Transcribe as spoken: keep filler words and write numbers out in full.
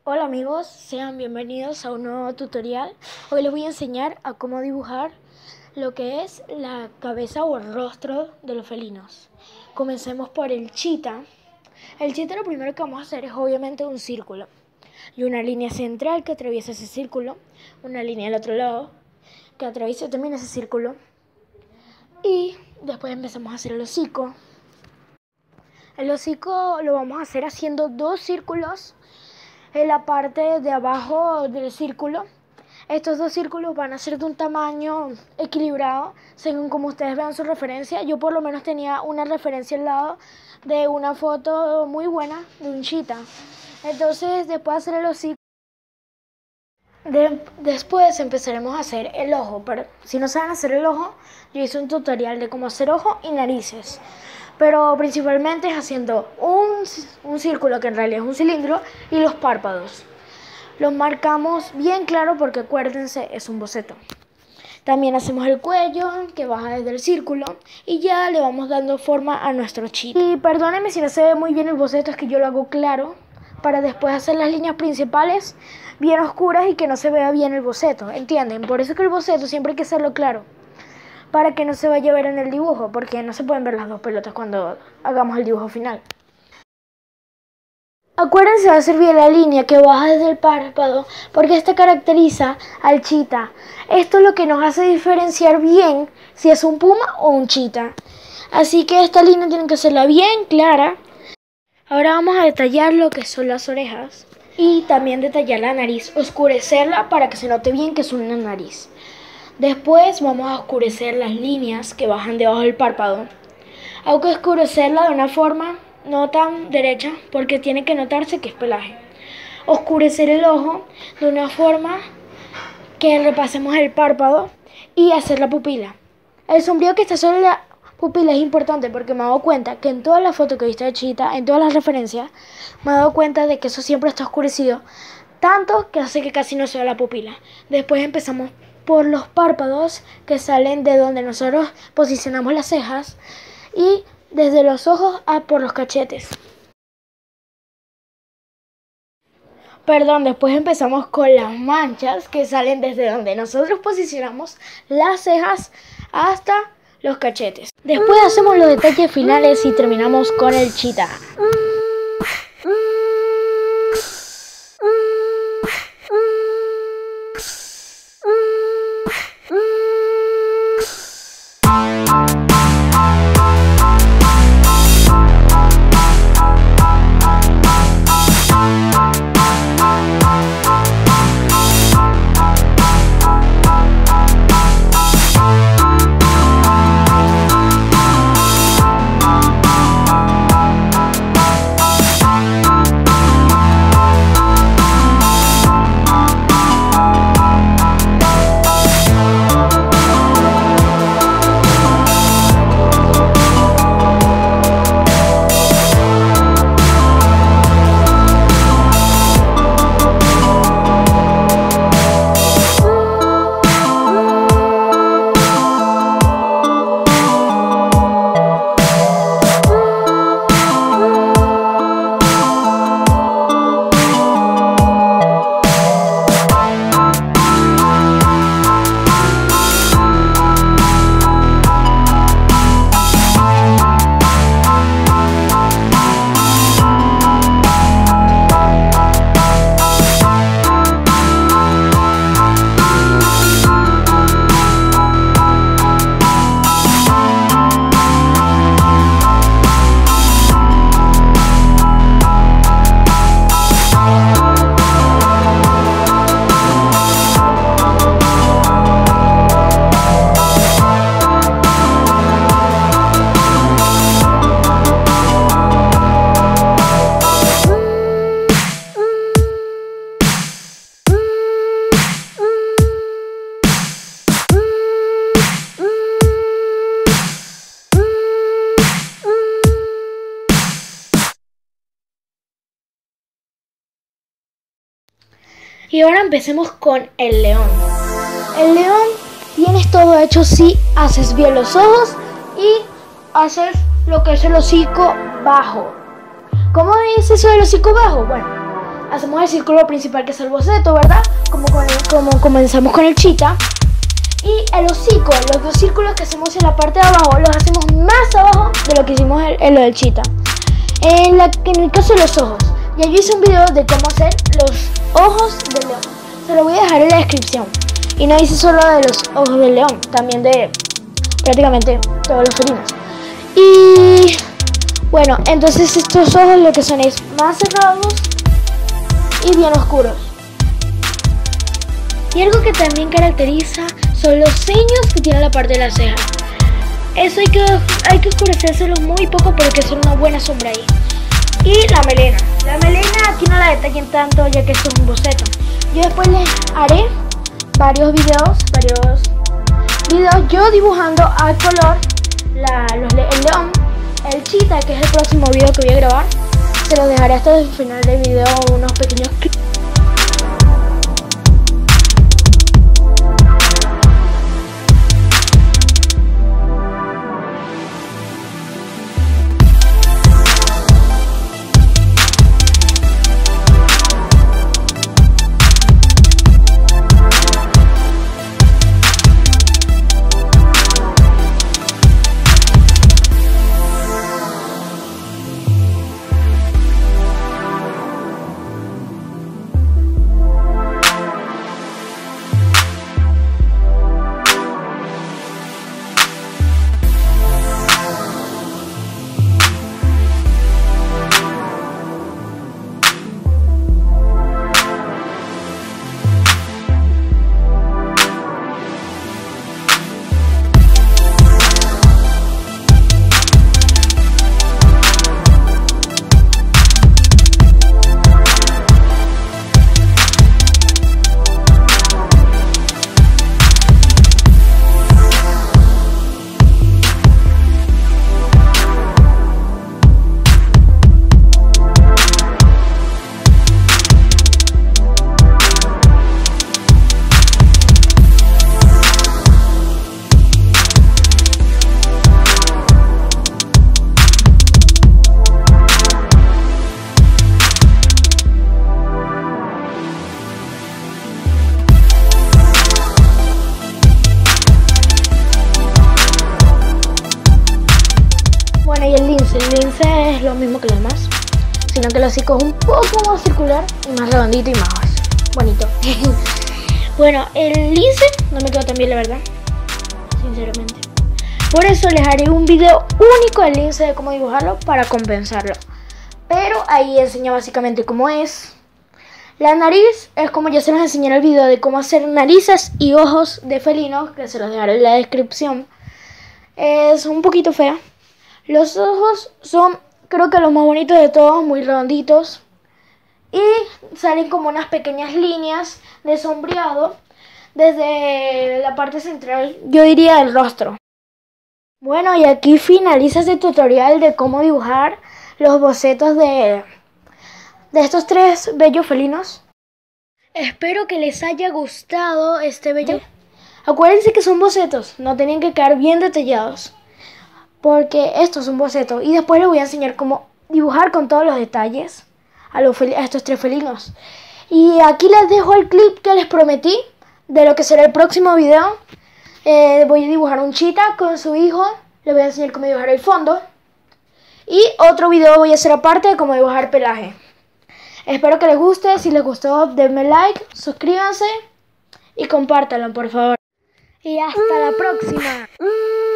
Hola amigos, sean bienvenidos a un nuevo tutorial. Hoy les voy a enseñar a cómo dibujar lo que es la cabeza o el rostro de los felinos. Comencemos por el chita. El chita lo primero que vamos a hacer es obviamente un círculo y una línea central que atraviesa ese círculo, una línea al otro lado que atraviesa también ese círculo y después empezamos a hacer el hocico. El hocico lo vamos a hacer haciendo dos círculos en la parte de abajo del círculo. Estos dos círculos van a ser de un tamaño equilibrado según como ustedes vean su referencia. Yo por lo menos tenía una referencia al lado de una foto muy buena de un chita. Entonces después de hacer el hocico, de, después empezaremos a hacer el ojo. Pero si no saben hacer el ojo, yo hice un tutorial de cómo hacer ojo y narices. Pero principalmente es haciendo un, un círculo que en realidad es un cilindro y los párpados. Los marcamos bien claro porque acuérdense, es un boceto. También hacemos el cuello que baja desde el círculo y ya le vamos dando forma a nuestro chita. Y perdónenme si no se ve muy bien el boceto, es que yo lo hago claro para después hacer las líneas principales bien oscuras y que no se vea bien el boceto, ¿entienden? Por eso que el boceto siempre hay que hacerlo claro, para que no se vaya a ver en el dibujo, porque no se pueden ver las dos pelotas cuando hagamos el dibujo final. Acuérdense de hacer bien la línea que baja desde el párpado, porque esta caracteriza al chita. Esto es lo que nos hace diferenciar bien si es un puma o un chita. Así que esta línea tienen que hacerla bien clara. Ahora vamos a detallar lo que son las orejas y también detallar la nariz, oscurecerla para que se note bien que es una nariz. Después vamos a oscurecer las líneas que bajan debajo del párpado. Hay que oscurecerla de una forma no tan derecha porque tiene que notarse que es pelaje. Oscurecer el ojo de una forma que repasemos el párpado y hacer la pupila. El sombrío que está sobre la pupila es importante porque me he dado cuenta que en todas las fotos que he visto de chita, en todas las referencias, me he dado cuenta de que eso siempre está oscurecido, tanto que hace que casi no se vea la pupila. Después empezamos por los párpados que salen de donde nosotros posicionamos las cejas y desde los ojos a por los cachetes. Perdón, después empezamos con las manchas que salen desde donde nosotros posicionamos las cejas hasta los cachetes. Después hacemos los detalles finales y terminamos con el chita. Y ahora empecemos con el león. El león tienes todo hecho si haces bien los ojos y haces lo que es el hocico bajo. ¿Cómo es eso del hocico bajo? Bueno, hacemos hacemos el círculo principal, que es el boceto, ¿verdad? Como, con el, como comenzamos con el chita. Y el hocico, los dos círculos que hacemos en la parte de abajo, los hacemos más abajo de lo que hicimos en, en lo del chita. En, la, en el caso de los ojos, ya yo hice un video de cómo hacer los ojos del león. Se lo voy a dejar en la descripción. Y no hice solo de los ojos del león, también de prácticamente todos los felinos. Y bueno, entonces estos ojos lo que son es más cerrados y bien oscuros. Y algo que también caracteriza son los ceños que tiene la parte de la ceja. Eso hay que, hay que oscurecérselos muy poco porque es una buena sombra ahí. Y la melena. La melena aquí no la detallen tanto ya que esto es un boceto. Yo después les haré varios videos, varios videos yo dibujando a color la, los, el león, el chita, que es el próximo video que voy a grabar. Se los dejaré hasta el final del video unos pequeños clips. Y el lince, el lince es lo mismo que los demás, sino que el hocico es un poco más circular y más redondito y más bonito. Bueno, el lince no me quedó tan bien, la verdad, sinceramente. Por eso les haré un video único del lince de cómo dibujarlo para compensarlo. Pero ahí enseña básicamente cómo es. La nariz es como ya se los enseñé en el video de cómo hacer narices y ojos de felinos, que se los dejaré en la descripción. Es un poquito fea. Los ojos son, creo que los más bonitos de todos, muy redonditos. Y salen como unas pequeñas líneas de sombreado desde la parte central, yo diría, del rostro. Bueno, y aquí finaliza este tutorial de cómo dibujar los bocetos de, de estos tres bellos felinos. Espero que les haya gustado este bello. Acuérdense que son bocetos, no tienen que quedar bien detallados, porque esto es un boceto. Y después les voy a enseñar cómo dibujar con todos los detalles a, los a estos tres felinos. Y aquí les dejo el clip que les prometí de lo que será el próximo video. Eh, voy a dibujar un chita con su hijo. Les voy a enseñar cómo dibujar el fondo. Y otro video voy a hacer aparte de cómo dibujar pelaje. Espero que les guste. Si les gustó, denme like, suscríbanse y compártanlo, por favor. Y hasta la próxima.